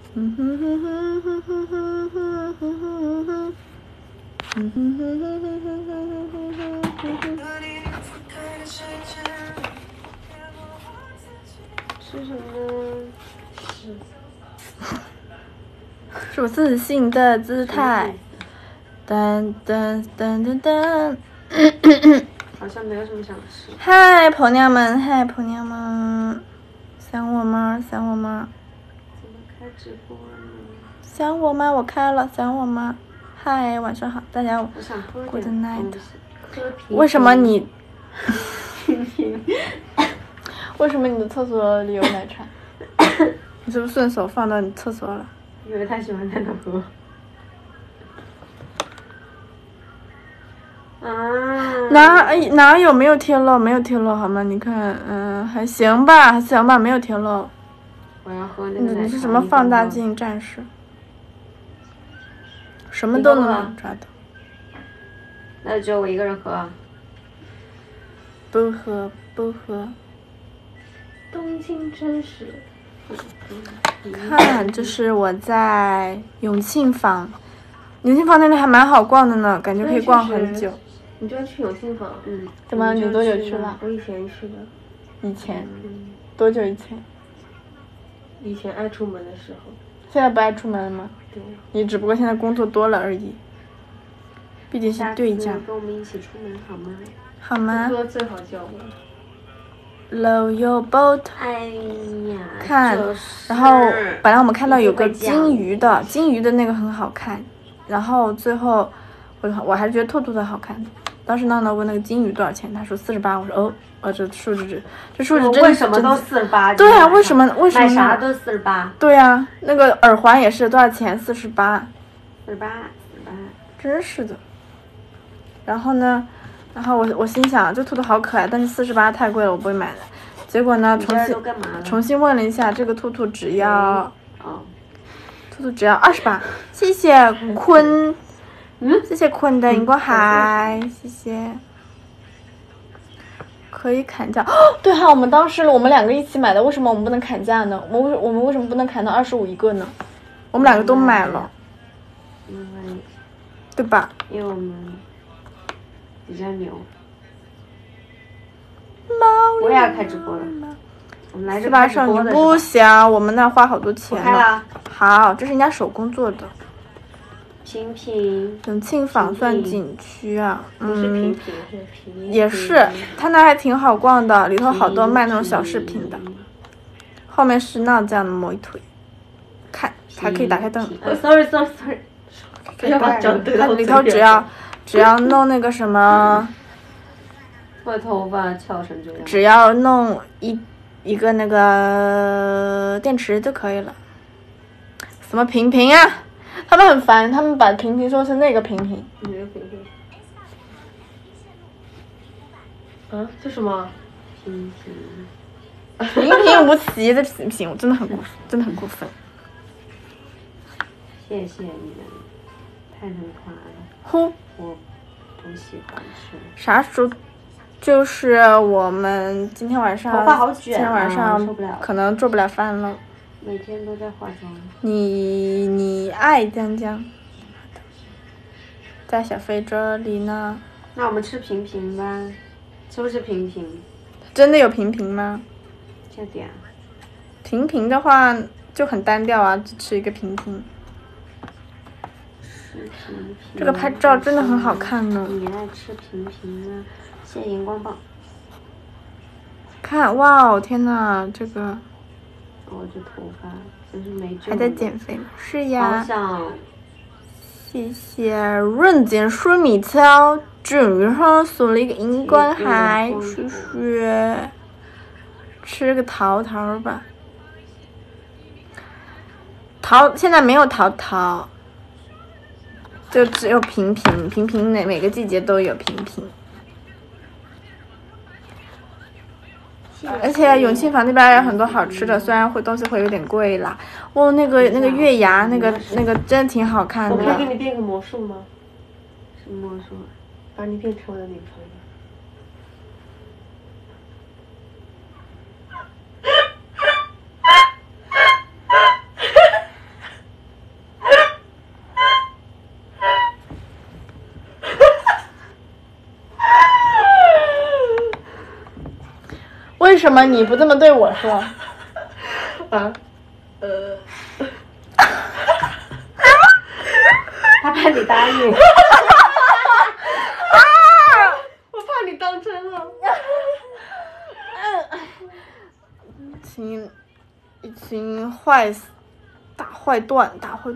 是什么？ 是我自信的姿态。噔噔噔噔噔。 好像没有什么想吃。 嗨，婆娘们，嗨，婆娘们，想我吗？想我吗？ 怎么开直播呢？ 想我吗？我开了，想我吗？嗨，晚上好，大家。 我想喝点 Good night。 为什么你？ 平平。 为什么你的厕所里有奶茶？你是不是顺手放到你厕所了？ 因为他喜欢在那喝。 哪有没有贴漏？没有贴漏好吗？你看，还行吧，还行吧，没有贴漏。 我要喝那个奶茶。 你是什么放大镜战士？什么都能抓到。 那只有我一个人喝。 不喝不喝。 东京真实。 看，这是我在永庆坊，永庆坊那里还蛮好逛的呢，感觉可以逛很久。 你就要去永庆坊？ 怎么？你多久去了？ 我以前去的。 以前？多久以前？ 以前爱出门的时候。 现在不爱出门了吗？ 对。 你只不过现在工作多了而已。毕竟是对象。 跟我们一起出门好吗？ 好吗？ 哥最好叫我。 Row your boat。 哎呀。 看，然后本来我们看到有个金鱼的那个很好看，然后最后我还是觉得兔兔的好看。当时闹闹问那个金鱼多少钱，他说48，我说这数字真为什么都48？ 对啊，为什么买啥都48？ 对啊，那个耳环也是多少钱？48，真是的。然后呢，我心想这兔兔好可爱，但是48太贵了，我不会买的。结果呢，重新问了一下，这个兔兔只要28，谢谢坤。谢谢坤的荧光海，谢谢。可以砍价哦，对哈，我们当时我们两个一起买的，为什么我们不能砍价呢？我们为什么不能砍到25一个呢？我们两个都买了，对吧？ 因为我们比较牛。我也要开直播了，我们来这开直播的。 不行，我们那花好多钱呢。好，这是人家手工做的。 平平， 永庆坊算景区啊？ 不是平平，是平。 也是，它那还挺好逛的，里头好多卖那种小饰品的。后面是那这样的摩腿，看还可以打开灯。 sorry。它里头只要弄那个什么， 把头发翘成这样。 只要弄一个那个电池就可以了。什么平平啊？他们很烦，他们把平平说是那个平平。 哪个平平？这什么？平无奇的平平，我真的很过分。 谢谢你们，太能夸了。 呼， 我不喜欢吃。 啥时候？就是我们今天晚上， 头发好卷啊， 今天晚上受不了， 可能做不了饭了。 每天都在化妆。 你爱江江，在小飞这里呢。 那我们吃平平吧，吃不吃平平？ 真的有平平吗？ 这点。 平平的话就很单调啊，只吃一个平平。 吃平平。 这个拍照真的很好看呢。 你爱吃平平吗？谢谢荧光棒。 看，哇，天哪，这个。 我这头发真是没救。 还在减肥吗？是呀。 好想。 谢谢润锦水蜜桃终于送了一个荧光海，谢谢。吃个桃桃吧。现在没有桃，就只有平平，每个季节都有平平。而且永庆坊那边有很多好吃的，虽然东西会有点贵啦。那个月牙，那个真挺好看的。 我可以给你变个魔术吗？什么魔术？把你变成我的女朋友。 什么你不这么对我说？ 啊，他怕你答应。我怕你当真了。 已经坏死，打坏断。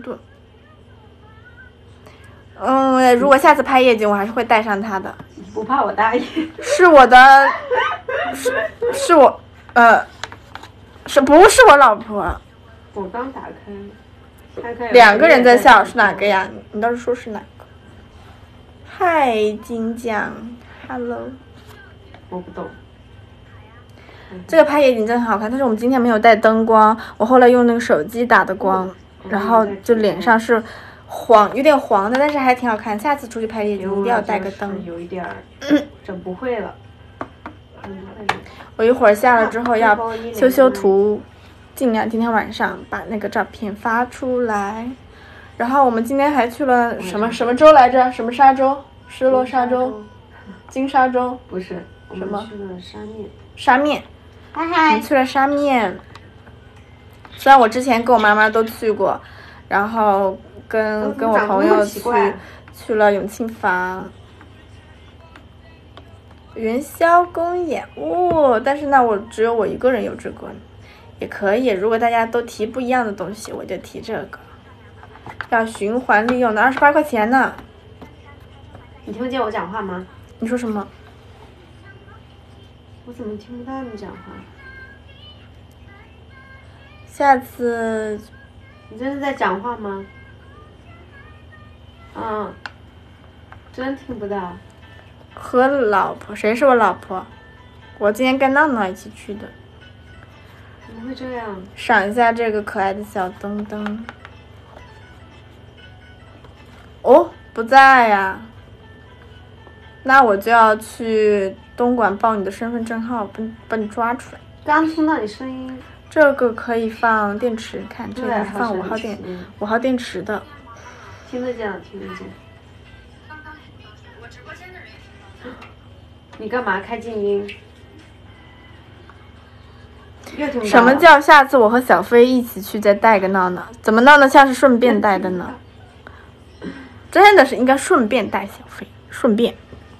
如果下次拍夜景，我还是会带上它的。 不怕我答应？ 是我的，是我，是不是我老婆？ 我刚打开。 两个人在笑，是哪个呀？你倒是说是哪个？嗨，金酱 ，Hello。 我不懂。 这个拍夜景真的很好看，但是我们今天没有带灯光，我后来用那个手机打的光，然后就脸上是有点黄的，但是还挺好看。下次出去拍夜景一定要带个灯。 有一点整不会了。 我一会儿下了之后要修图，尽量今天晚上把那个照片发出来。然后我们今天还去了什么州来着？什么沙洲？失落沙洲？金沙洲？ 不是，我们去了沙面。 沙面。我们去了沙面。虽然我之前跟我妈妈都去过，然后跟我朋友去了永庆坊、元宵公演但是呢，只有我一个人有这个，也可以。如果大家都提不一样的东西，我就提这个。要循环利用的，28块钱呢。 你听不见我讲话吗？ 你说什么？ 我怎么听不到你讲话？ 下次， 你这是在讲话吗？真听不到。 和老婆，谁是我老婆？我今天跟闹闹一起去的。 怎么会这样？ 赏一下这个可爱的小灯灯。哦，不在呀。那我就要去东莞报你的身份证号，把你抓出来。 刚听到你声音。 这个可以放电池，看这个是放5号电池的。 听得见。你干嘛开静音？ 什么叫下次我和小飞一起去再带个闹闹？怎么闹闹像是顺便带的呢？真的是应该顺便带小飞，顺便。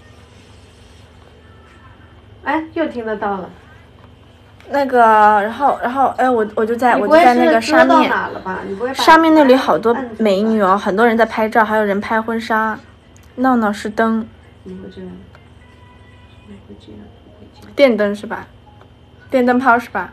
哎，又听得到了。 那个，然后，我就在那个沙面，沙面那里好多美女哦，很多人在拍照，还有人拍婚纱。闹闹是灯，电灯是吧？电灯泡是吧？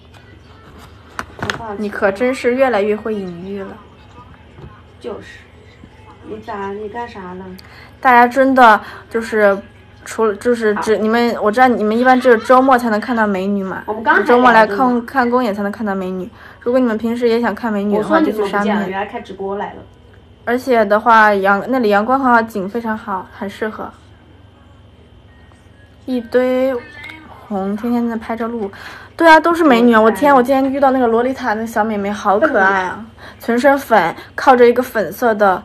你可真是越来越会隐喻了。 就是，你干啥了？ 大家真的就是除了你们，我知道你们一般只有周末才能看到美女嘛。 我们刚周末来看公演才能看到美女。如果你们平时也想看美女的话，就去沙面。 原来开直播来了。 而且的话，那里阳光很好，景非常好，很适合。一堆红，天天在拍照录。对啊，都是美女啊！我天，我今天遇到那个洛丽塔那个小美眉，好可爱啊！全身粉，靠着一个粉色的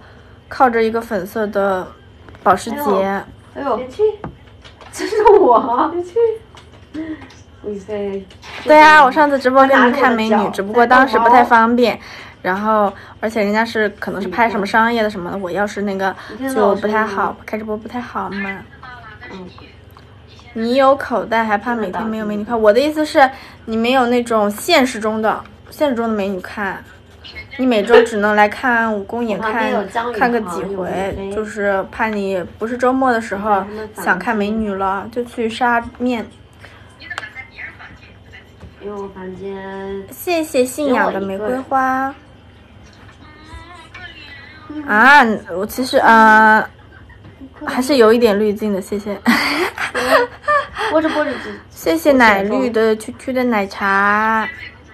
保时捷。 哎呦，别去！这是我，别去！李飞。 对啊，我上次直播给你们看美女，只不过当时不太方便。然后，而且人家可能是拍什么商业的什么的，我要是那个就不太好，开直播不太好嘛。你有口袋还怕每天没有美女看？我的意思是，你没有那种现实中的美女看，你每周只能来看公演看个几回，就是怕你不是周末的时候想看美女了，就去沙面。 因为我房间。 谢谢信仰的玫瑰花。啊，我其实还是有一点滤镜的，谢谢。 播着谢谢奶绿的区的奶茶。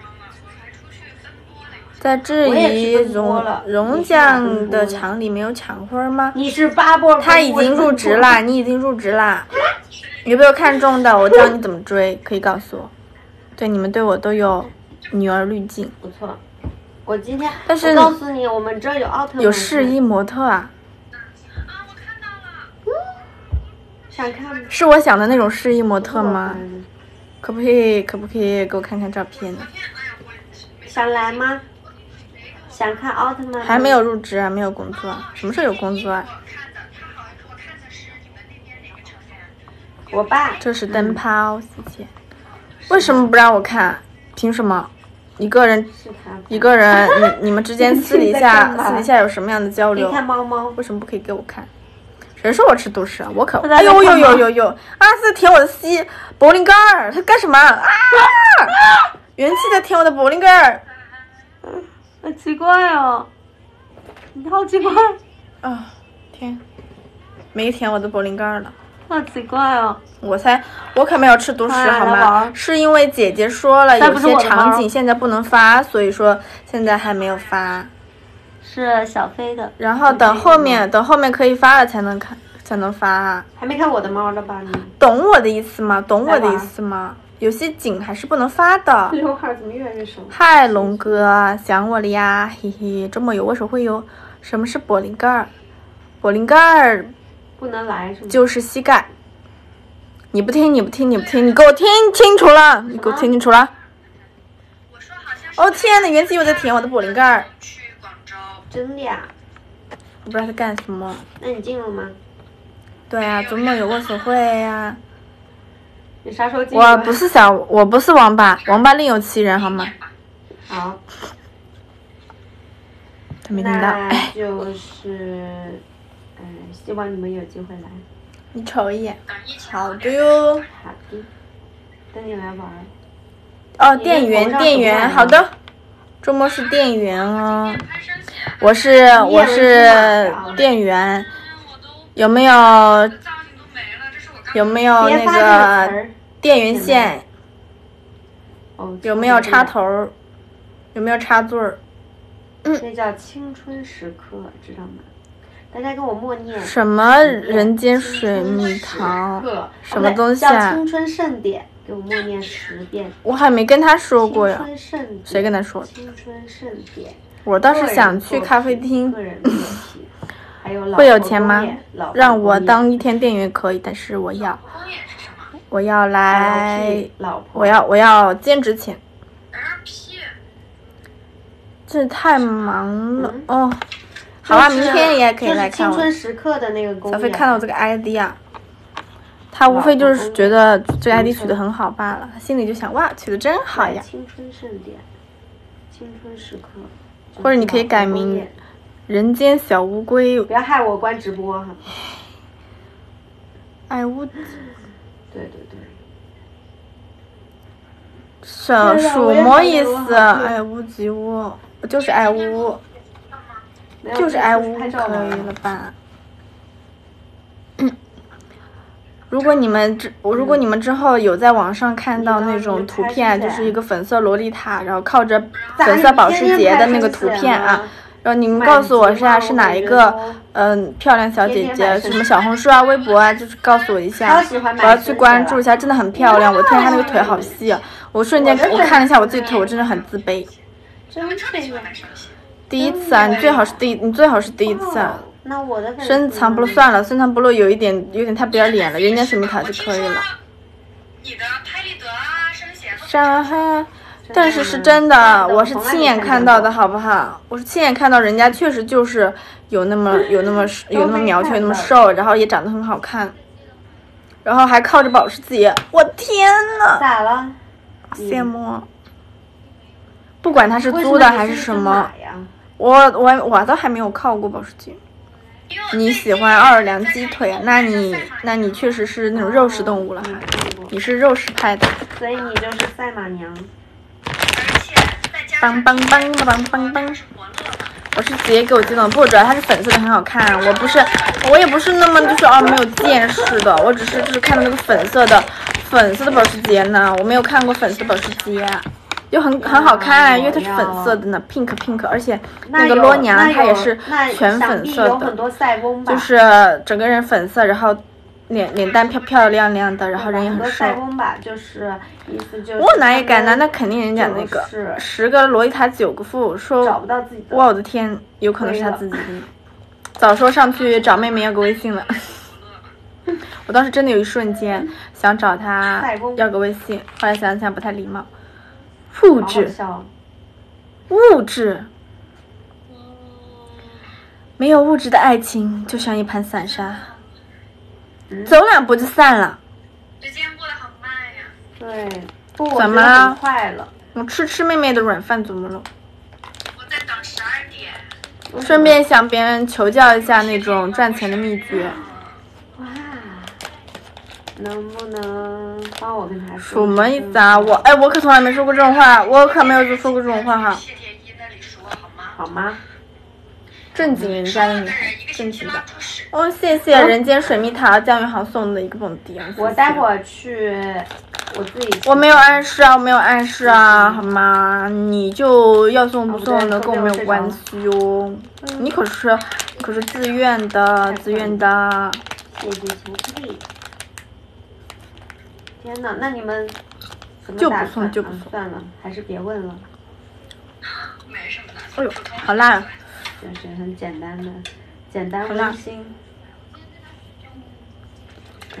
在质疑荣酱的厂里没有抢分吗？ 你是8波， 他已经入职了，你已经入职了。有没有看中的？我教你怎么追，可以告诉我。对，你们对我都有女儿滤镜。 不错。我今天， 但是我告诉你，我们这儿有奥特曼， 有试衣模特啊。 我看到了。想看吗？ 是我想的那种试衣模特吗？ 可不可以给我看看照片呢？ 想来吗？想看奥特曼？ 还没有入职啊，没有工作。什么时候有工作啊？ 我爸。 这是灯泡，谢谢。为什么不让我看？凭什么？一个人，你们之间私底下有什么样的交流？ 你看猫猫， 为什么不可以给我看？谁说我吃独食啊？我可哎呦呦！阿斯舔我的柏林盖儿，他干什么啊？元气在舔我的柏林盖儿， 好奇怪哦，你好奇怪啊！天，没舔我的柏林盖儿了， 好奇怪哦。 我可没有吃独食好吗？是因为姐姐说了有些场景现在不能发，所以说现在还没有发。 是小飞的。 然后等后面可以发了才能发。 还没看我的猫了吧你？ 懂我的意思吗？有些景还是不能发的。 刘海怎么越来越熟？ 嗨，龙哥，想我了呀，嘿嘿。周末有握手会哟。什么是柏林盖儿？柏林盖儿不能来是吗？ 就是膝盖。你不听，你给我听清楚了，哦天呐，元气又在舔我的柏林盖儿。 真的呀？ 我不知道他干什么。 那你进了吗？ 对啊，周末有握手会呀。 你啥时候进？ 我不是王八，王八另有其人好吗？ 好。 他没听到。 那就是，希望你们有机会来。 你瞅一眼。好的哟。 好的。等你来玩。 哦，店员，好的。周末是店员哦。我是店员。有没有那个电源线？有没有插头？有没有插座？ 这叫青春时刻，知道吗？大家跟我默念。 什么人间水蜜桃？什么东西啊？ 叫青春盛典，给我默念10遍。 我还没跟他说过呀。 青春盛典。 谁跟他说？ 青春盛典。 我倒是想去咖啡厅。 会有钱吗？让我当一天店员可以，但是我要来，我要兼职钱。这太忙了哦。好啊，明天也可以来看我。 青春时刻的那个公演。 小飞看到我这个 ID 啊，他无非就是觉得这个 ID 取得很好罢了，他心里就想哇，取得真好呀。 青春盛典，青春时刻。 或者你可以改名人间小乌龟。 不要害我关直播哈。 爱屋。 对。 什么意思？爱屋及乌，就是爱屋，可以了吧？如果你们之后有在网上看到那种图片，就是一个粉色洛丽塔，然后靠着粉色保时捷的那个图片啊。然后你们告诉我是哪一个漂亮小姐姐，什么小红书啊、微博啊，就是告诉我一下，我要去关注一下，真的很漂亮。我天，她那个腿好细啊！我瞬间我看了一下我自己腿，我真的很自卑。第一次啊，你最好是第一次啊。 那我的深藏不露算了，深藏不露有点太不要脸了，人家水蜜桃就可以了。你的拍立得啊，生写。但是是真的，我是亲眼看到的，好不好？我是亲眼看到人家确实就是有那么苗条，有那么瘦，然后也长得很好看，然后还靠着保时捷，我天呐！ 咋了？ 羡慕。不管他是租的还是什么，我都还没有靠过保时捷。你喜欢奥尔良鸡腿，那你确实是那种肉食动物了哈，你是肉食派的。 所以你就是赛马娘。 梆梆梆梆梆梆！我是直接给我激动，不，主要它是粉色的，很好看。我也不是那么就是没有见识的，我只是就是看到那个粉色的保时捷呢，我没有看过粉色的保时捷，就很好看，因为它是粉色的呢 ，pink， 而且那个罗娘她也是全粉色的，就是整个人粉色，然后。脸蛋漂漂亮亮的，然后人也很瘦。 塞翁吧，就是意思就是。 我哪也敢呢？那肯定人家那个10个洛丽塔9个富，说找不到自己的。 哇，我的天，有可能是他自己的。早说上去找妹妹要个微信了。 我当时真的有一瞬间想找他塞翁要个微信，后来想想不太礼貌。物好好质， 笑。 物质，没有物质的爱情就像一盘散沙，走两步就散了。 时间过得好慢呀。 对，不，我怎么觉得很了快了。 我吃妹妹的软饭怎么了？ 我在等12点。 顺便向别人求教一下那种赚钱的秘诀。 哇，能不能帮我跟他什说？ 么意思啊？我可从来没说过这种话，我可没有说过这种话哈。 谢天一那里说好吗？ 好吗？ 正经人家的女孩， 一个正经的星期拉。出屎。 哦，谢谢人间水蜜桃酱鱼行送的一个蹦迪啊！ 我待会儿去，我自己。 我没有暗示啊，我没有暗示啊，好吗？你就要送不送的跟我没有关系哦。你可是自愿的，自愿的。 谢谢巧克力。天哪，那你们怎么就不打算？ 送就不送算了，还是别问了。 没什么的。 哎呦，好辣啊！ 就是很简单的，简单好辣温馨。对。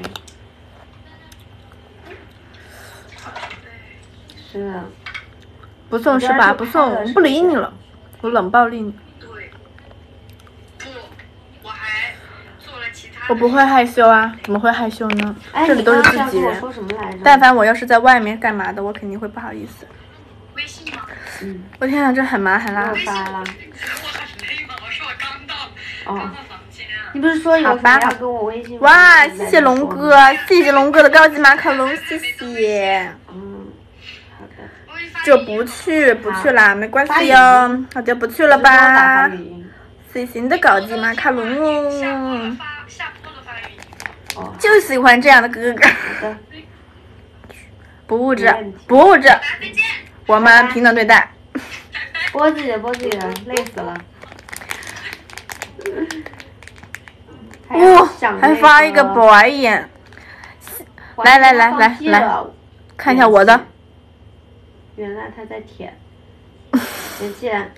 是啊。 不送是吧？不送，我不理你了，我冷暴力你。 对。不，我还做了其他。 我不会害羞啊，怎么会害羞呢？ 哎， 这里都是自己你刚刚想跟我人。 说什么来着？ 但凡我要是在外面干嘛的，我肯定会不好意思。 微信吗？ 嗯， 我天啊，这很麻很辣我。发了。 我很累吗？我说我刚到房间啊。 你不是说有什么好吧要跟我微信吗？ 哇，谢谢龙哥，谢谢龙哥的高级马卡龙，谢谢。 嗯，好的。 我会发就不去啦，没关系哟。好的，不去了直播打吧发。语音。 谢谢你的高级马卡龙哦， 下播的发语音。 哦， 就喜欢这样的哥哥。 好的。 不物质没问题， 不物质， 再见。 我们平等对待。 播自己的，播自己的，累死了。 哇，还发一个白眼，来来来来来，看一下我的。 原来他在舔，元气。啊，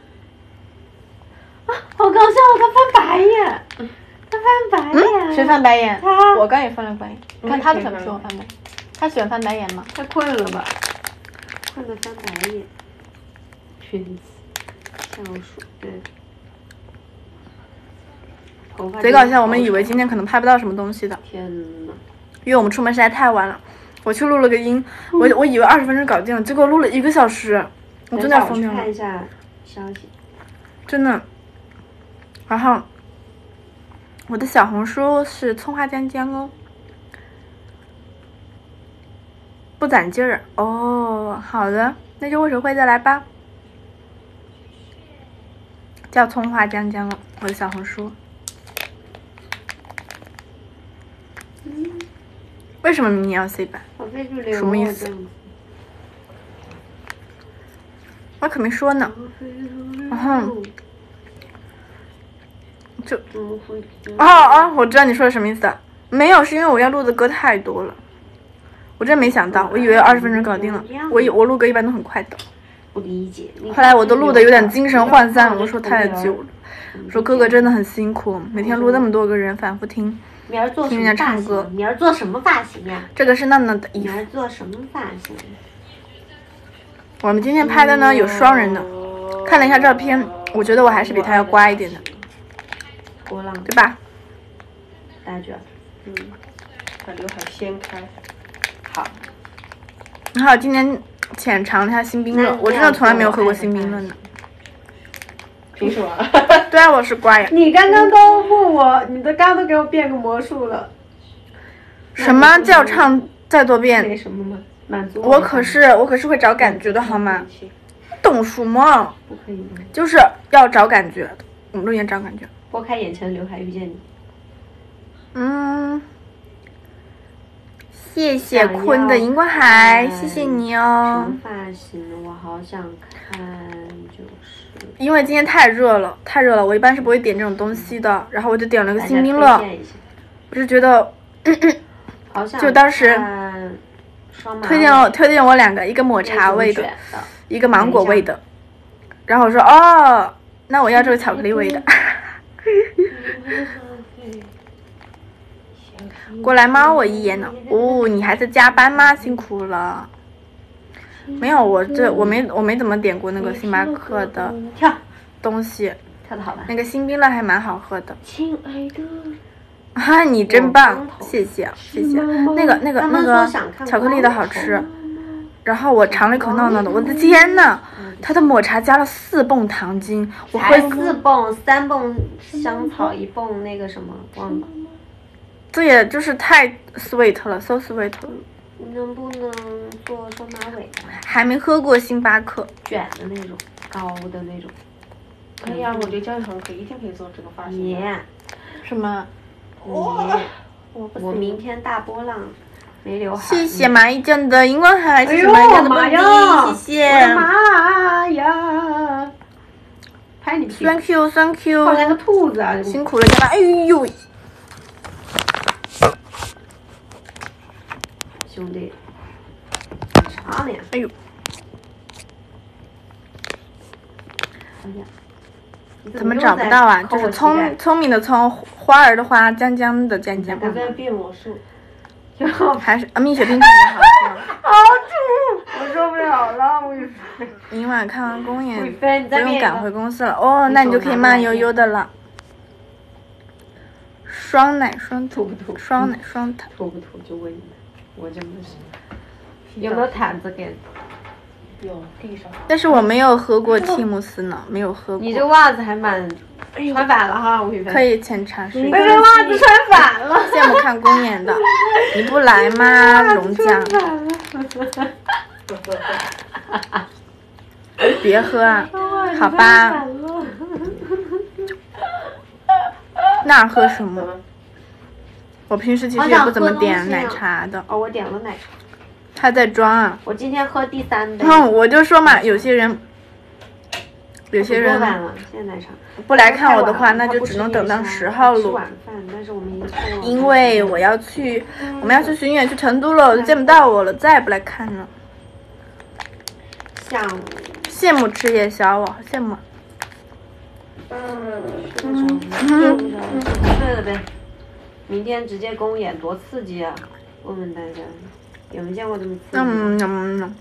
好搞笑！他翻白眼，他翻白眼。 谁翻白眼？ 他。 我刚也翻了白眼。你看他都想说我翻白眼，他喜欢翻白眼吗？ 他困了吧？困得翻白眼。裙子，橡树，对。头发。 贼搞笑，我们以为今天可能拍不到什么东西的， 天呐。 因为我们出门实在太晚了。我去录了个音，我以为20分钟搞定了，结果录了1个小时，我真的要疯掉了看。一下消息。 真的。然后我的小红书是葱花姜姜哦，不攒劲儿哦。好的，那就握手会再来吧。叫葱花姜姜哦，我的小红书。为什么明年要 C 班？ 我非去留什么意思？我可没说呢。然后就我知道你说的什么意思了。没有，是因为我要录的歌太多了，我真没想到，我以为20分钟搞定了。我录歌一般都很快的。 不理解。 后来我都录的有点精神涣散了，我说太久了，我说哥哥真的很辛苦，每天录那么多个人反复听。听人家唱歌。 你儿做什么发型呀？ 这个是娜娜的衣服。 你儿做什么发型？ 我们今天拍的呢有双人的，看了一下照片，我觉得我还是比他要乖一点的， 波浪对吧？ 大卷，把刘海掀开。好。 然后今天浅尝了一下新冰乐，我真的从来没有喝过新冰乐呢。 凭什么？ 对啊，我是乖呀。 你刚刚都问我，你刚刚都给我变个魔术了。 什么叫唱再多遍？ 没什么吗？满足我可是会找感觉的好吗？懂什么？ 不可以吗？ 就是要找感觉，我们录音找感觉。 拨开眼前的刘海遇见你。 谢谢坤的荧光海，谢谢你哦。 什么发型？我好想看，就是。因为今天太热了，我一般是不会点这种东西的，然后我就点了个新冰乐，我就觉得，就当时推荐我2个，一个抹茶味的，一个芒果味的，然后我说哦，那我要这个巧克力味的。 过来猫我一眼呢。哦，你还在加班吗？辛苦了。没有，我没怎么点过那个星巴克的东西。 跳得好吧？ 那个星冰乐还蛮好喝的。 亲爱的。 啊，你真棒，谢谢谢谢。那个巧克力的好吃。然后我尝了一口闹闹的，我的天呐，它的抹茶加了4泵糖精，我会 4泵，3泵香草，1泵那个什么忘了。 这也就是太 sweet 了 ，so sweet 了。 能不能做双马尾的？ 还没喝过星巴克卷的那种，高的那种。 可以啊，我觉得教育很可以，一天可以做这个发型。 什么？ 我明天大波浪没刘海。 谢谢蚂蚁酱的荧光海，谢谢蚂蚁酱的蹦迪，谢谢。 我的妈呀！拍你屁股 ！Thank you，Thank you。 好像个兔子啊！ 辛苦了，加班。哎呦！ 兄弟，啥呢？ 哎呦！ 哎呀！ 怎么找不到啊？就是聪明的聪，花儿的花，江江的江江。 我在变魔术。 还是蜜雪冰城也好吃。 好吃！我受不了了，吴雨霏。 明晚看完公演， 不用赶回公司了。哦，那你就可以慢悠悠的了。双奶双吐不吐？ 双奶双痰。 吐不吐就问你，我真的是。有没有毯子给？ 有地上。 但是我没有喝过蒂姆斯呢，没有喝过。 你这袜子还蛮穿反了哈，吴雨霏。 可以浅尝试。 我这袜子穿反了。 羡慕看公演的，你不来吗，龙江？别喝啊，好吧。那喝什么？我平时其实也不怎么点奶茶的。 哦，我点了奶茶。 他在装啊！ 我今天喝第3杯。 我就说嘛，有些人不来看我的话，那就只能等到10号录。因为我们要去巡演去成都了，就见不到我了，再也不来看了。羡慕吃夜宵，我好羡慕。 睡了呗。明天直接公演，多刺激啊！问问大家。有没有见过这么刺激？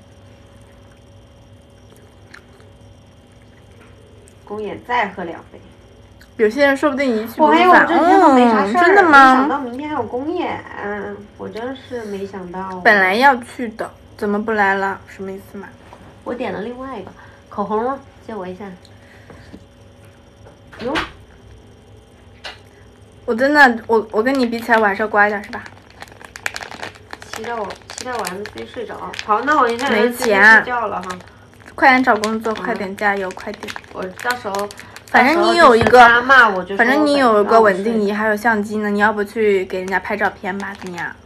公演再喝2杯。 有些人说不定一去不返。 我还以为我这几天都没啥事儿， 真的吗？ 没想到明天还有公演，我真是没想到。 本来要去的，怎么不来了？什么意思嘛？ 我点了另外一个口红，借我一下。哟， 我真的，我跟你比起来，我还是要乖一点，是吧？ 期待我 MC 睡着。好，那我现在没钱睡觉了哈。 快点找工作，快点加油，快点！ 我到时候， 反正你有一个， 反正你有一个稳定仪，还有相机呢，你要不去给人家拍照片吧？怎么样？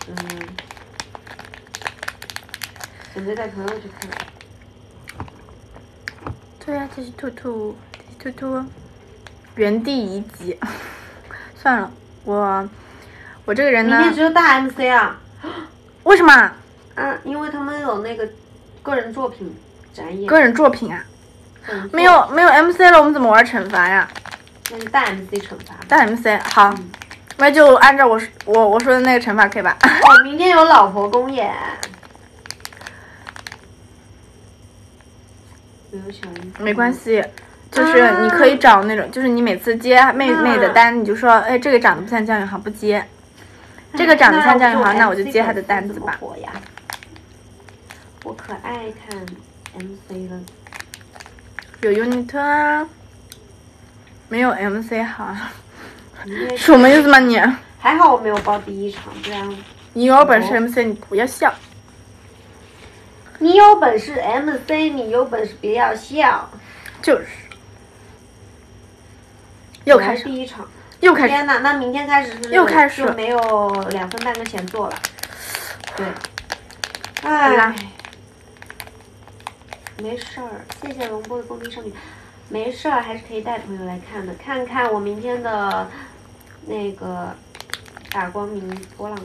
准备带朋友去看。 对呀，这是兔兔，原地移籍。算了，我这个人呢， 明天只有大 MC 啊。 为什么？ 因为他们有那个个人作品展演。 个人作品啊？没有 MC 了，我们怎么玩惩罚呀？ 那是大 MC 惩罚。 大 MC 好，那就按照我说的那个惩罚可以吧？ 哦，明天有老婆公演。 没关系。就是你可以找那种，就是你每次接妹妹的单，你就说，哎，这个长得不像姜宇航，不接；这个长得像姜宇航，那我就接他的单子吧。 我可爱看 MC 了。 有 UNIT 啊，没有 MC 好。什么意思嘛你？ 还好我没有报第1场，不然。 你有本事 MC， 你不要笑。 你有本事 MC， 你有本事别要笑。 就是。又开始第1场， 又开始。 天哪，那明天开始是又开始就没有2分半个前座了。对，哎，没事儿，谢谢龙波的公敌少女，没事儿，还是可以带朋友来看的，看看我明天的那个大波浪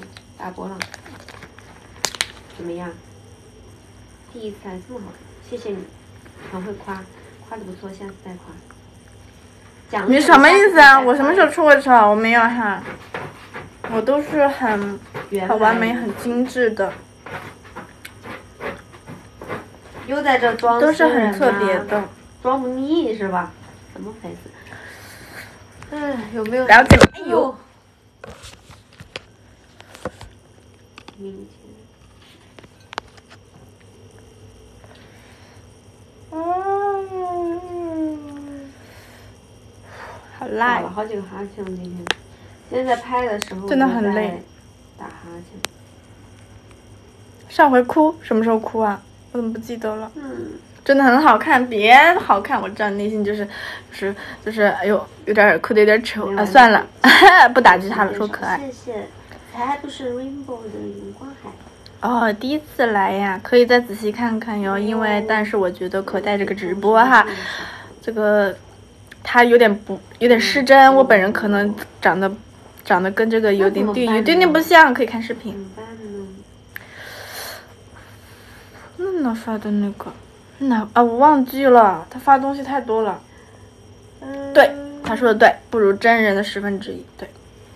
怎么样？第一次来这么好看，谢谢你，很会夸的不错，下次再夸。 你什么意思啊？我什么时候出过丑？我没有哈。 我都是很完美、很精致的， 又在这装都是很特别的， 装不腻是吧？什么粉丝？哎，有没有？ 了解。哎呦， 明天。 好累， 打了好几个哈欠，今天。今天在拍的时候真的很累， 打哈欠。 上回哭什么时候哭啊？我怎么不记得了？真的很好看，别好看，我知道内心就是哎呦，有点哭的有点丑啊，算了，不打击他了，说可爱。 谢谢，才不是 Rainbow 的荧光海。 哦，第一次来呀，可以再仔细看看哟。但是我觉得可带这个直播哈，这个它有点失真，我本人可能长得跟这个有点不像，可以看视频。娜娜发的那个我忘记了，他发东西太多了。对，他说的对，不如真人的1/10。对，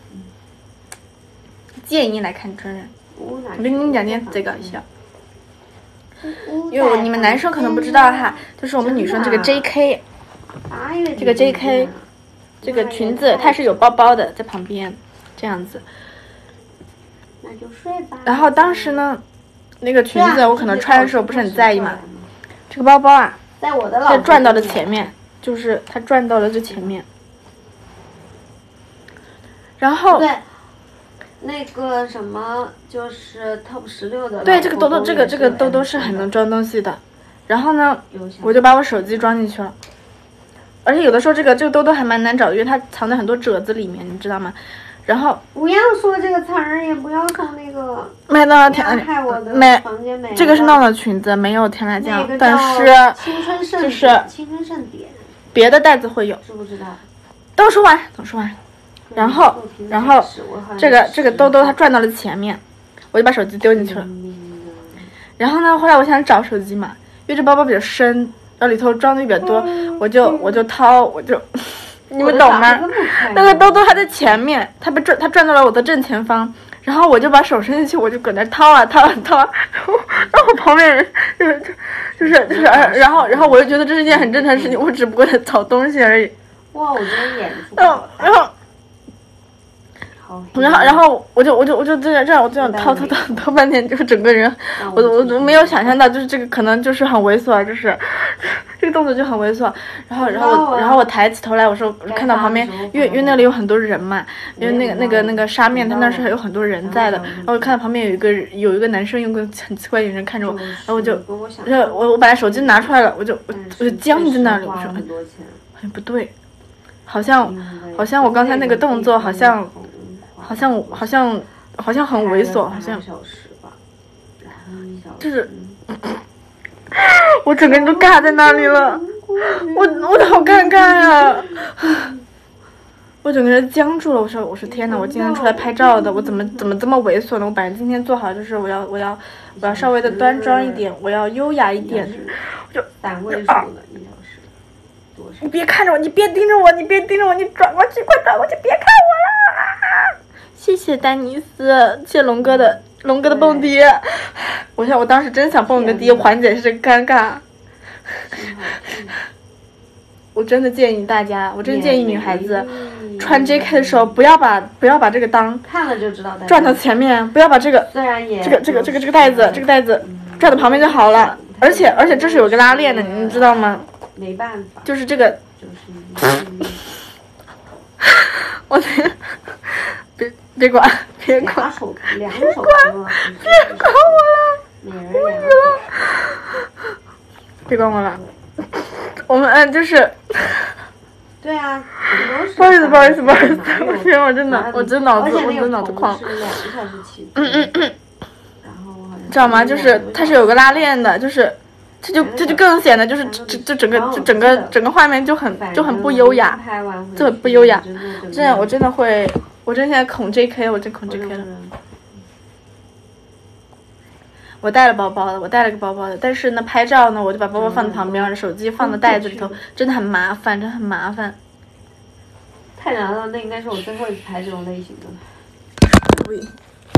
建议来看真人。我跟你讲点这个笑，因为你们男生可能不知道哈，就是我们女生这个 JK， 这个 JK， 这个裙子它是有包包的，在旁边这样子。 那就睡吧。 然后当时呢，那个裙子我可能穿的时候不是很在意嘛，这个包包啊， 在我的它转到了前面，就是它转到了这前面，然后。 对。那个什么就是 Top 16的， 对，这个兜兜是很能装东西的。然后呢，我就把我手机装进去了。而且有的时候这个兜兜还蛮难找的，因为它藏在很多褶子里面，你知道吗？然后不要说这个词儿，也不要说那个。 麦当劳这个是闹闹裙子，没有甜辣酱，但是就是青春盛典， 别的袋子会有。 知不知道？ 等说完。然后这个兜兜它转到了前面，我就把手机丢进去了。然后呢，后来我想找手机嘛，因为这包包比较深，然后里头装的比较多，我就掏，你们懂吗？那个兜兜还在前面，它转到了我的正前方，然后我就把手伸进去，我就搁那掏啊，然后旁边人然后我就觉得这是一件很正常的事情，我只不过在找东西而已。 哇，我觉得演然后我就这样我这样掏半天，就是整个人，我都没有想象到，就是这个可能就是很猥琐，就是这个动作就很猥琐。然后我抬起头来，我说看到旁边，因为那里有很多人嘛，因为那个沙面，它那是有很多人在的。然后我看到旁边有一个男生用个很奇怪的眼神看着我，然后我把手机拿出来了，我就僵在那里，我说哎不对，好像我刚才那个动作好像很猥琐，好像就是我整个人都尬在那里了，我好尴尬呀！我整个人僵住了。我说天哪！我今天出来拍照的，我怎么这么猥琐呢？我本来今天做好就是我要稍微的端庄一点，我要优雅一点，就 3位数的1小时。 你别看着我，你别盯着我，你转过去，快转过去，别看我了！谢谢丹尼斯，谢谢龙哥的蹦迪。我当时真想蹦个迪，缓解这个尴尬。我真的建议大家，我真建议女孩子穿 JK 的时候，不要把这个裆看了就知道转到前面，不要把这个虽然也这个袋子转到旁边就好了。而且这是有个拉链的，你知道吗？ 没办法， 就是这个，我别管，别管我了，别管我了。我们就是对啊， 不好意思，我天，我真脑子狂。知道吗？就是它是有个拉链的，就是这就更显得就是整个画面就很不优雅，就很不优雅。这样我真现在恐 JK， 我真恐 JK 了。我带了个包包的，但是呢，拍照呢，我就把包包放在旁边，手机放在袋子里头，真的很麻烦，真的很麻烦。 太难了，那应该是我最后一次拍这种类型的。 录音。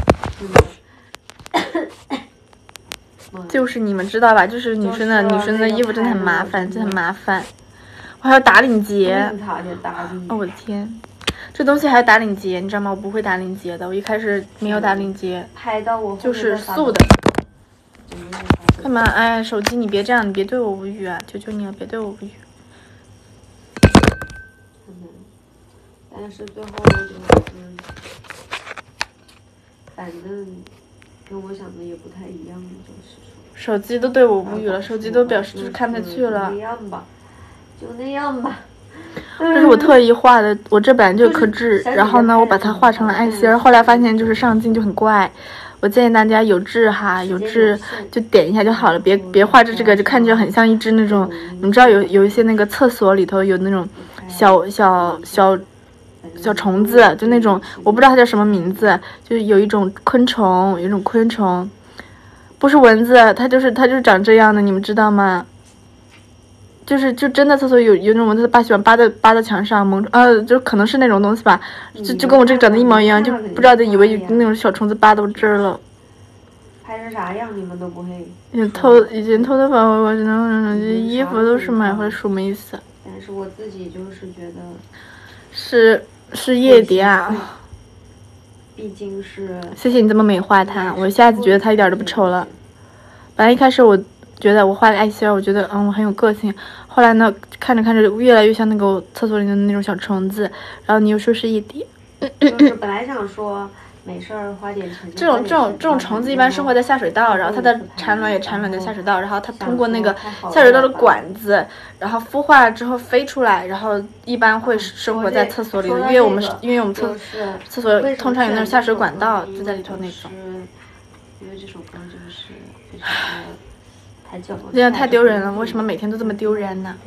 就是你们知道吧？就是女生的衣服真的很麻烦，真的很麻烦。我还要打领结。哦，我的天，这东西还要打领结，你知道吗？我不会打领结的，我一开始没有打领结，就是素的。干嘛？哎，手机你别这样，你别对我无语啊！求求你了，别对我无语。 但是最后就是反正跟我想的也不太一样，就是说手机都对我无语了，手机都表示就是看不下去了。 就那样吧。 这是我特意画的，我这本来就刻痣，然后呢，我把它画成了爱心儿，后来发现就是上镜就很怪。我建议大家有痣哈，有痣就点一下就好了，别画着这个就看着很像一只那种，你们知道有一些那个厕所里头有那种小虫子，就那种我不知道它叫什么名字，就是有一种昆虫，不是蚊子，它就是长这样的，你们知道吗？就真的厕所有那种蚊子，把喜欢扒到墙上就可能是那种东西吧，就跟我这个长得一模一样，就不知道以为有那种小虫子扒到这儿了。 拍成啥样你们都不会。 以前偷偷把我衣服都是买回来，什么意思？ 但是我自己就是觉得是夜蝶啊。 毕竟是。 谢谢你这么美化它，我下次觉得它一点都不丑了。本来一开始我觉得我画个爱心儿，我觉得我很有个性。后来呢，看着越来越像那个厕所里的那种小虫子，然后你又说是夜蝶。 就是本来想说没事儿花点钱。 这种虫子一般生活在下水道，然后它的产卵也产卵在下水道，然后它通过那个下水道的管子，然后孵化了之后飞出来，然后一般会生活在厕所里的，因为我们厕所通常有那种下水管道就在里头那种。 因为这首歌就是这样太丢人了，为什么每天都这么丢人呢？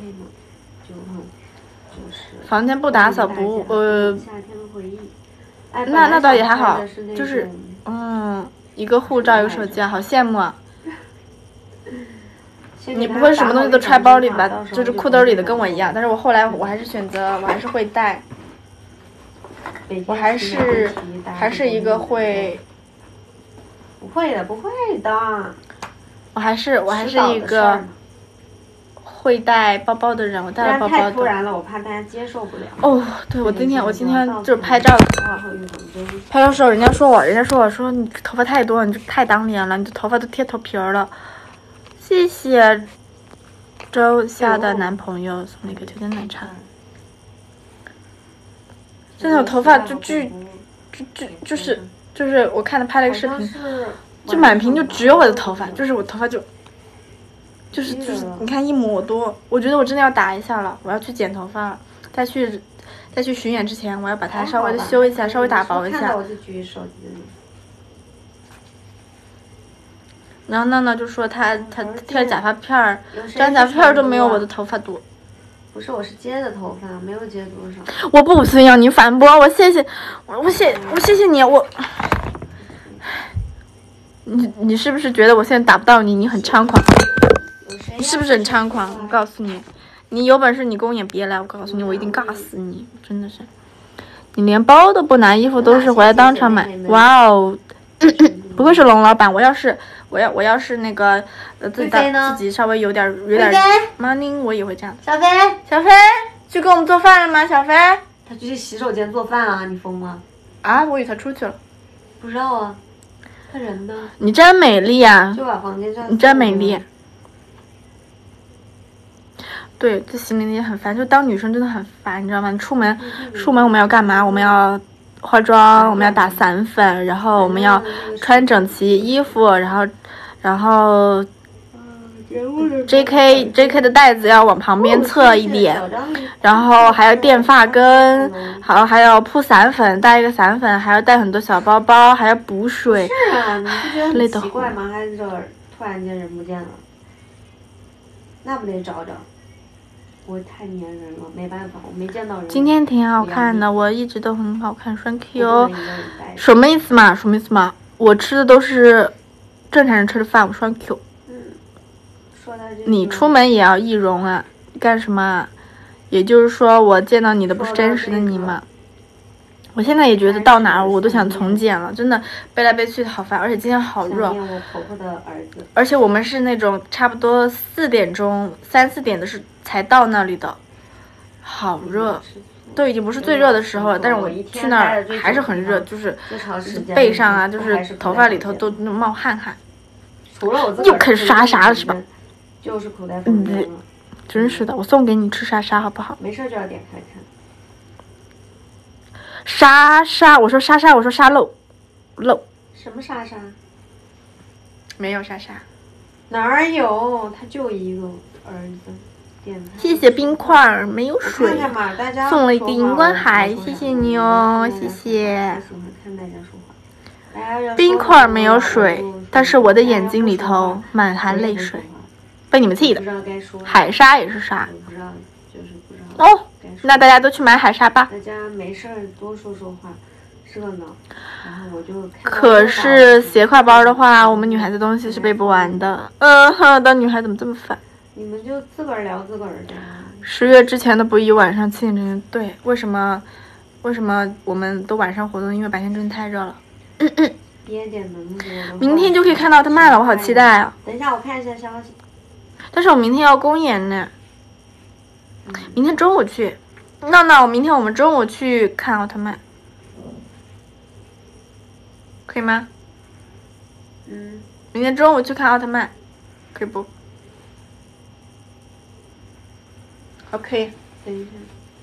房间不打扫夏天的回忆。那倒也还好，就是一个护照一个手机，好羡慕啊！你不会什么东西都揣包里吧？就是裤兜里的跟我一样，但是我后来我还是选择，我还是会带，我还是一个会。 不会的。 我还是一个会带包包的人，我带了包包的。 太突然了，我怕大家接受不了。 哦，对，我今天就是拍照的时候，人家说我说你头发太多了，你就太当脸了，你的头发都贴头皮了。谢谢周夏的男朋友送了一个秋天奶茶。真的，我头发就是我看他拍了一个视频，就满屏就只有我的头发，就是我头发就是你看一抹多，我觉得我真的要打一下了，我要去剪头发了，再去巡演之前，我要把它稍微的修一下，稍微打薄一下。然后娜娜就说她贴假发片儿，这张假发片儿都没有我的头发多。 不是，我是接的头发，没有接多少。 我不需要你反驳我，谢谢你，你是不是觉得我现在打不到你，你很猖狂？你是不是很猖狂？我告诉你，你有本事你跟我演别来，我告诉你，我一定尬死你，真的是。你连包都不拿，衣服都是回来当场买。哇哦，不愧是龙老板，我要是那个自己稍微有点 money， 我也会这样。 小飞去给我们做饭了吗？小飞， 他去洗手间做饭了，你疯吗？ 啊，我以为他出去了。 不知道啊，他人呢？ 你真美丽啊！ 就把房间上。 你真美丽。对，这洗脸也很烦，就当女生真的很烦，你知道吗？你出门我们要干嘛？我们要化妆，我们要打散粉，然后我们要穿整齐衣服，然后 JK 的袋子要往旁边侧一点，然后还要垫发根，还要铺散粉，带一个散粉，还要带很多小包包，还要补水。 是啊，你不觉得很奇怪吗？还是这突然间人不见了，那不得找找。我太粘人了，没办法，我没见到人。 今天挺好看的，我一直都很好看，Thank you。什么意思嘛？我吃的都是正常人吃的饭，我Thank you。 说他这。 你出门也要易容啊？干什么啊？也就是说，我见到你的不是真实的你吗？ 我现在也觉得到哪儿我都想从简了，真的背来背去好烦，而且今天好热。 想念我婆婆的儿子。 而且我们是那种差不多4点钟、3、4点的是才到那里的，好热，都已经不是最热的时候了。但是我去那儿还是很热，就是背上啊，就是头发里头都冒汗。 除了我自己又啃沙沙了是吧？ 就是口袋粉了。 真是的，我送给你吃沙沙好不好？ 没事就要点开看。 沙沙，我说沙沙，我说沙漏。 什么莎莎？ 没有莎莎， 哪儿有？他就一个儿子。 谢谢冰块，没有水。 看看嘛，大家送了一个荧光海，谢谢你哦，谢谢。 喜欢看大家说话。 冰块没有水，但是我的眼睛里头满含泪水，被你们气的。海沙也是沙。哦，那大家都去买海沙吧。 大家没事多说说话。热闹，然后我就看。 可是斜挎包的话，我们女孩子东西是背不完的。当女孩怎么这么烦？ 你们就自个儿聊自个儿的。 10月之前的不宜晚上7点钟。对，为什么我们都晚上活动？因为白天真的太热了。 憋点能多。 明天就可以看到奥特曼了，我好期待啊！ 等一下，我看一下消息。 但是我明天要公演呢。明天中午去。那明天我们中午去看奥特曼。可以吗？明天中午去看奥特曼，可以不 ？OK， 等一下。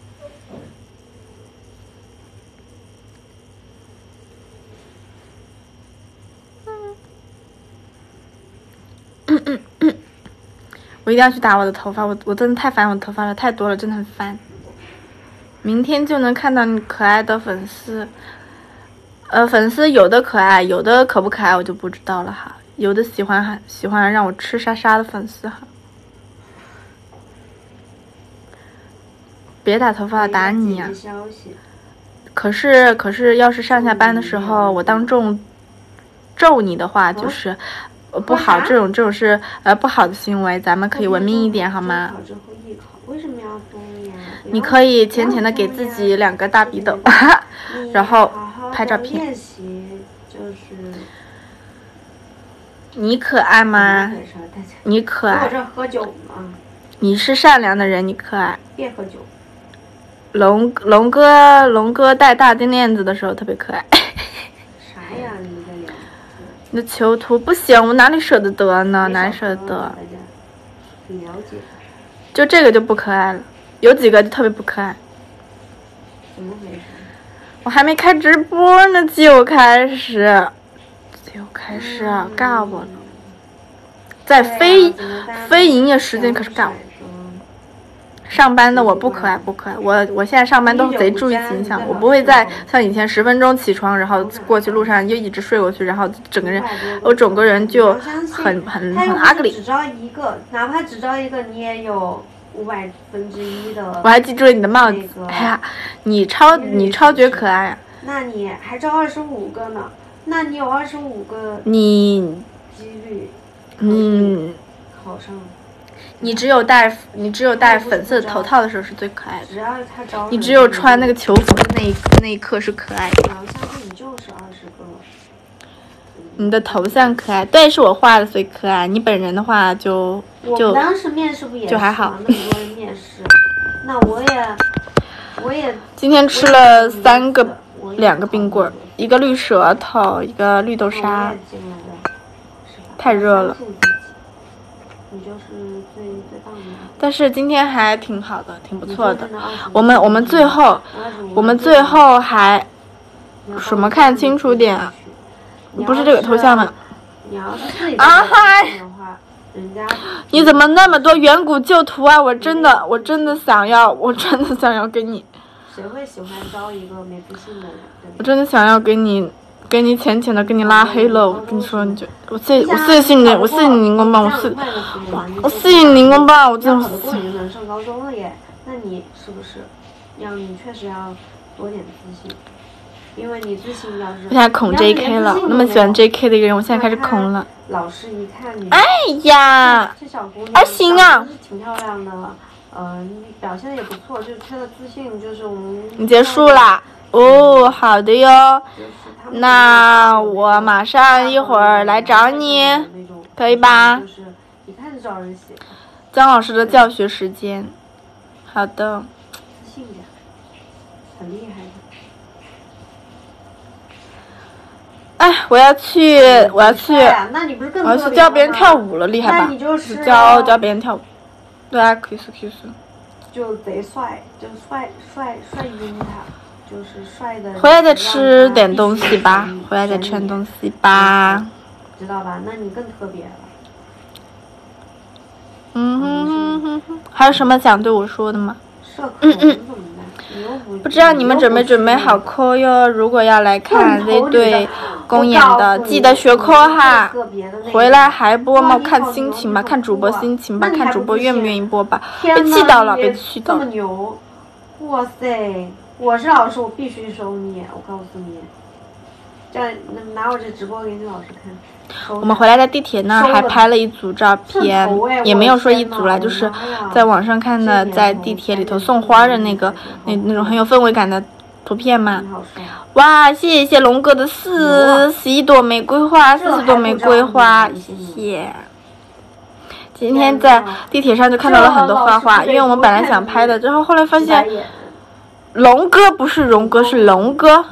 我一定要去打我的头发，我真的太烦我的头发了，太多了，真的很烦。明天就能看到你可爱的粉丝。粉丝有的可爱，有的可不可爱我就不知道了哈。有的喜欢让我吃沙沙的粉丝哈。别打头发，打你呀！可是，要是上下班的时候我当众咒你的话，就是不好，这种是不好的行为，咱们可以文明一点好吗？ 为什么要疯呀？ 你可以浅浅的给自己2个大鼻斗，然后拍照片。 练习就是你可爱吗？你可爱。 我这喝酒吗？ 你是善良的人，你可爱。 别喝酒。 龙哥戴大金链子的时候特别可爱。 啥呀？你在聊？ 那囚徒不行，我哪里舍得得呢？哪里舍得得？ 了解。 就这个就不可爱了，有几个就特别不可爱。 怎么回事？ 我还没开直播呢，就开始尬我了。在非营业时间可是尬我。上班的我不可爱，我现在上班都贼注意形象，我不会再像以前10分钟起床，然后过去路上又一直睡过去，然后整个人就很 ugly。 只招一个，哪怕只招一个，你也有1/500的。 我还记住了你的帽子，哎呀，你超绝可爱啊！ 那你还招25个呢？那你有25个你几率，考上。你只有戴粉色头套的时候是最可爱的。 只要他招你只有穿那个球服的那一刻是可爱的。 我相信你就是20个。 你的头像可爱，对，是我画的，所以可爱。你本人的话就我当时面试不也是就还好。 那么多人面试，那我也。 今天吃了2个冰棍，一个绿舌头，一个绿豆沙。太热了。 你就是最棒的。 但是今天还挺好的，挺不错的。我们最后还什么看清楚点啊？不是这个头像吗？ 你要是自己的话，人家你怎么那么多远古旧图啊？我真的想要给你。 谁会喜欢招一个没自信的人？ 我真的想要给你浅浅的给你拉黑了。我跟你说，我谢谢你荧光棒，我谢谢你荧光棒，我真的。 不过你就能上高中了耶，那你是不是你确实要多点自信？因为你自信要是。 我现在恐 JK 了，那么喜欢 JK 的一个人，我现在开始恐了。 老师一看你。 哎呀！ 这小姑娘。 行啊。 是挺漂亮的，你表现的也不错，就是缺的自信，就是我们。 你结束啦。 哦，好的哟。 就是他们那我马上一会儿来找你，可以吧？ 就是一看就找人写， 姜老师的教学时间。好的。 自信点，很厉害的。 哎，我要去， 那你不是更我要去教别人跳舞了，厉害吧？ 那你就是教别人跳舞。对啊，kiss。 就贼帅，就帅晕他，就是帅的。 回来再吃点东西吧，回来再吃点东西吧。 知道吧？那你更特别了。 还有什么想对我说的吗？ 社恐怎么办？你又不知道你们准备好课哟？如果要来看这对公演的，记得学课哈。回来还播吗？看心情吧，看主播心情吧，看主播愿不愿意播吧。被气到了，被气到了。 这么牛！哇塞！我是老师，我必须收你，我告诉你。这样拿我这直播给你老师看。 我们回来在地铁那儿还拍了一组照片，也没有说一组啦，就是在网上看的，在地铁里头送花的那种很有氛围感的图片嘛。哇，谢谢龙哥的41朵玫瑰花，40朵玫瑰花，谢谢。今天在地铁上就看到了很多花花，因为我们本来想拍的，之后后来发现龙哥不是荣哥，是龙哥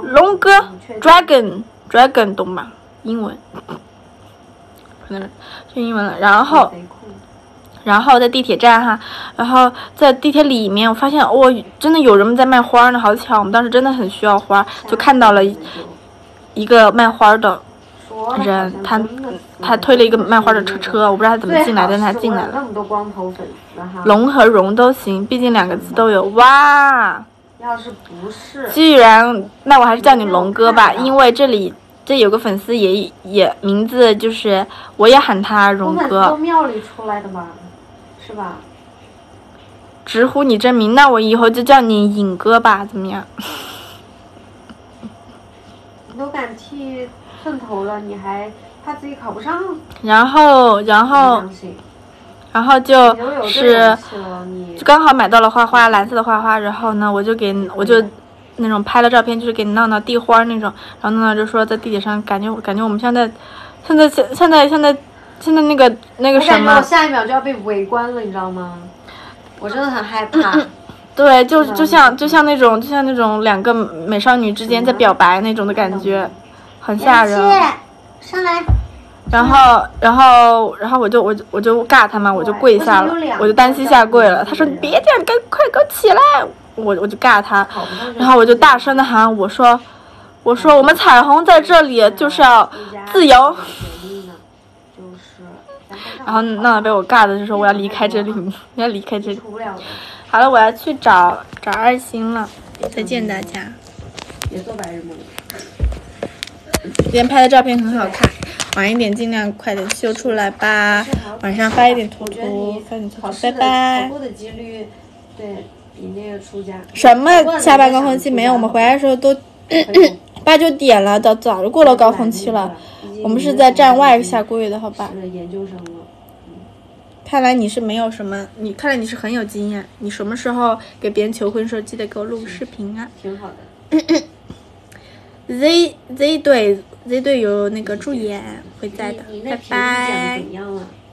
，Dragon 懂吗？英文，可能是英文了。然后在地铁站哈，然后在地铁里面，我发现真的有人在卖花呢，好巧！我们当时真的很需要花，就看到了一个卖花的人，他推了一个卖花的车，我不知道他怎么进来，但他进来了。 那么多光头粉丝哈。 龙和荣都行，毕竟2个字都有。哇！ 要是不是， 居然，那我还是叫你龙哥吧，因为这有个粉丝也名字就是我也喊他荣哥。 都庙里出来的嘛，是吧？ 直呼你真名，那我以后就叫你尹哥吧，怎么样？ 你都敢剃寸头了，你还怕自己考不上？ 然后就是就刚好买到了花花，蓝色的花花，然后呢，我就那种拍了照片，就是给闹闹递花那种，然后闹闹就说在地铁上感觉我们现在那个什么， 我下一秒就要被围观了，你知道吗？我真的很害怕。 对，就像那种2个美少女之间在表白那种的感觉，很吓人。 上来。 然后我就尬他嘛，我就跪下了，我就单膝下跪了。他说你别这样，快给我起来！我就尬他，然后我就大声的喊我说我们彩虹在这里就是要自由。然后闹被我尬的就说我要离开这里，好了，我要去找2星了，再见大家。 别做白日梦。 今天拍的照片很好看，晚一点尽量快点修出来吧，晚上发一点图，拜拜。 考过的几率，对，比那个出家。 什么下班高峰期没有？我们回来的时候都8、9点了，早就过了高峰期了。我们是在站外下跪的，好吧？ 是研究生了。 看来你是没有什么，看来你是很有经验。你什么时候给别人求婚的时候，记得给我录个视频啊。 挺好的。 Z 队有那个助演会在的，拜拜。 怎么样了？